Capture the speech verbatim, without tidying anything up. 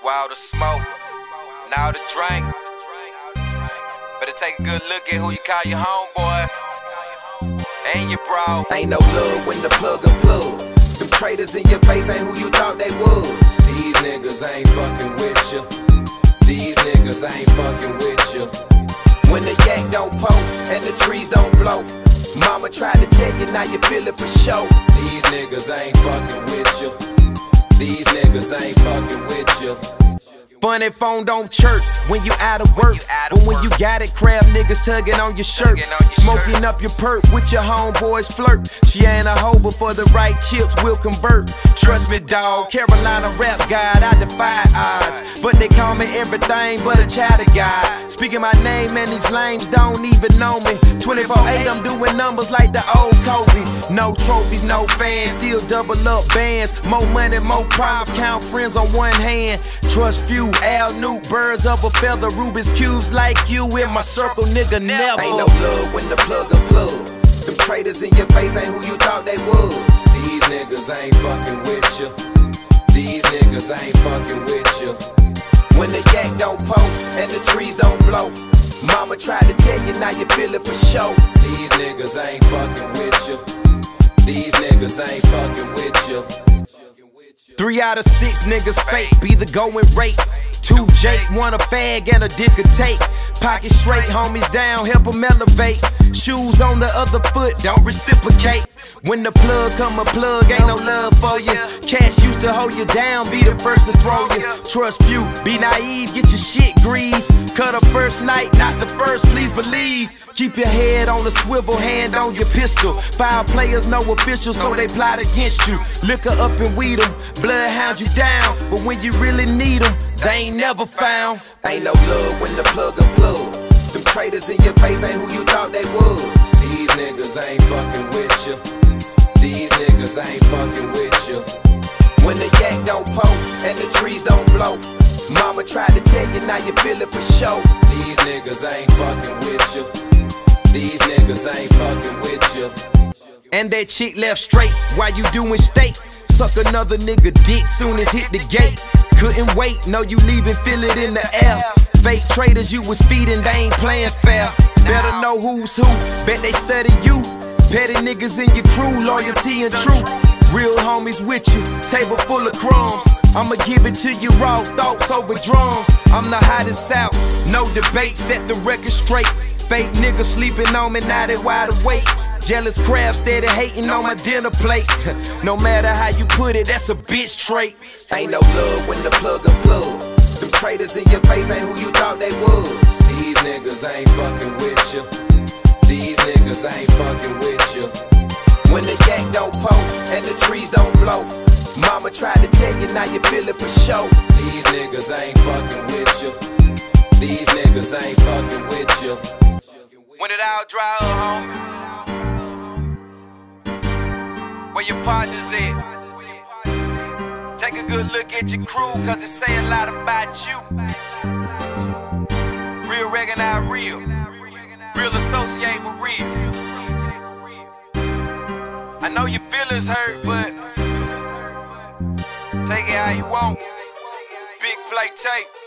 Wild to smoke, now to drink. Better take a good look at who you call your homeboys. Ain't your bro. Ain't no love when the plug a plug. Them traitors in your face ain't who you thought they was. These niggas ain't fucking with you. These niggas ain't fucking with you. When the yak don't poke and the trees don't blow, mama tried to tell you, now you feel it for sure. These niggas ain't fucking with you. These niggas ain't fucking with you. Funny phone don't chirp when you out of work, but when you got it, crab niggas tugging on your shirt, smoking up your perk with your homeboys flirt. She ain't a hoe, but for the right chips we'll convert. Trust me, dawg, Carolina rap god, I defy odds, but they call me everything but a child of God. Speaking my name and these lames don't even know me. twenty-four eight, I'm doing numbers like the old Kobe. No trophies, no fans, still double up bands. More money, more problems, count friends on one hand. Trust few, Al New, birds of a feather, Rubik's cubes like you in my circle, nigga, never. Ain't no love when the plug a plug. Them traitors in your face ain't who you thought they was. These niggas ain't fucking with you. These niggas ain't fucking with you. When the yak don't poke and the trees don't blow, mama tried to tell you, now you feel it for sure. These niggas ain't fucking with you. These niggas ain't fucking with you. Three out of six niggas fake, be the going rate. Two Jake, one a fag and a dick a take. Pocket straight, homies down, help them elevate. Shoes on the other foot, don't reciprocate. When the plug come a plug, ain't no love for you. Cash used to hold you down, be the first to throw you. Trust few, be naive, get your shit greased. Cut a first night, not the first, please believe. Keep your head on a swivel, hand on your pistol. Foul players, no officials, so they plot against you. Liquor up and weed them, bloodhound you down. But when you really need them, they ain't never found. Ain't no love when the plug a plug. Them traitors in your face ain't who you thought they was. These niggas ain't fucking with you. These niggas ain't fucking with you. When the yak don't poke and the trees don't blow, mama tried to tell you, now you feel it for sure. These niggas ain't fucking with you. These niggas ain't fucking with you. And that chick left straight while you doing state. Suck another nigga dick soon as hit the gate. Couldn't wait, know you leaving, feel it in the air. Fake traders you was feeding, they ain't playing fair. Better know who's who, bet they study you. Petty niggas in your crew, loyalty and truth. Real homies with you, table full of crumbs. I'ma give it to you raw, thoughts over drums. I'm the hottest out, no debate, set the record straight. Fake niggas sleeping on me, now they wide awake. Jealous crab steady hating on my dinner plate. No matter how you put it, that's a bitch trait. Ain't no love when the plug a plug. Them traitors in your face ain't who you thought they was. These niggas ain't fucking with you. These niggas ain't fucking with you. When the yak don't poke and the trees don't blow, mama tried to tell you, now you feel it for sure. These niggas ain't fucking with you. These niggas ain't fucking with you. When it all dry up, homie, where your partners at? Take a good look at your crew, cause it say a lot about you. Real recognize real. Real associate with real. I know your feelings hurt, but take it how you want. BigPlayTae.